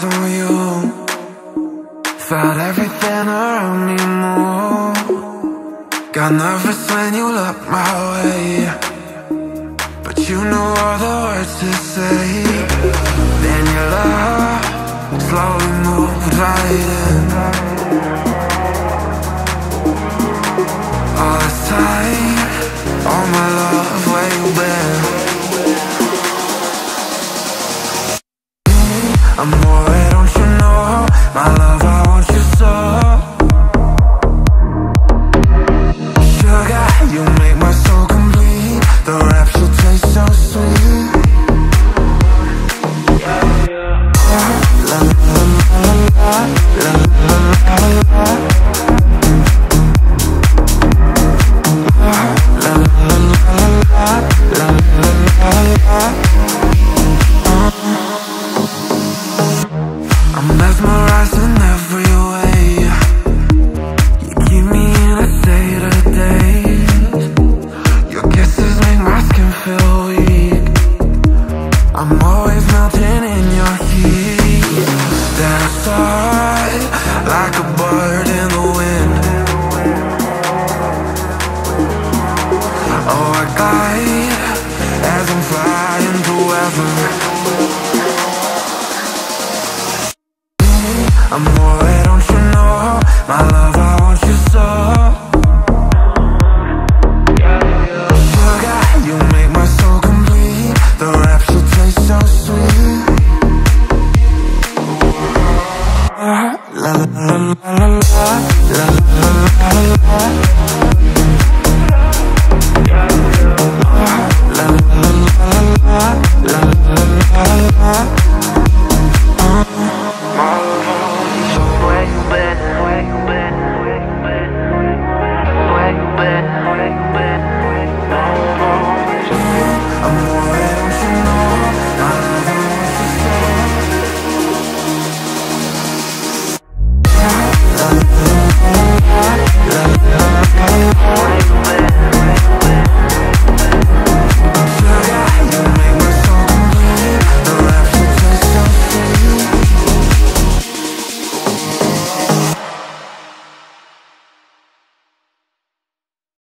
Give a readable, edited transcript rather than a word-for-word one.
eyes on you. Felt everything around me move. Got nervous when you looked my way, but you knew all the words to say. Then your love slowly moved right in.